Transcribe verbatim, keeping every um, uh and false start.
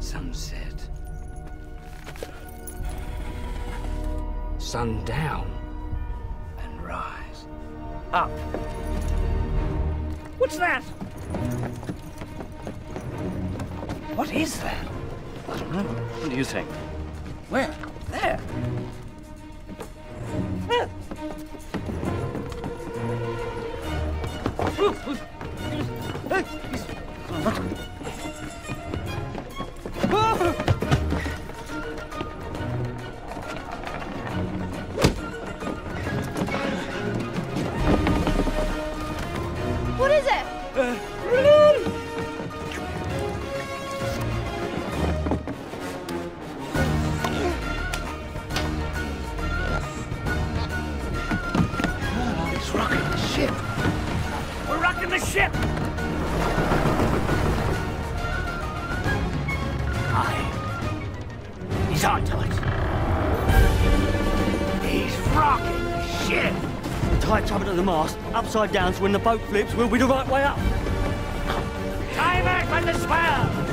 Sunset. Sundown. And rise. Up. What's that? What is that? I don't know. What do you think? Where? There. There. What is it? Uh, It's rocking the ship. We're rocking the ship. Aye. He's on to us. He's rocking the ship. Tie each other to the mast, upside down, so when the boat flips, we'll be the right way up. Time back on the swell.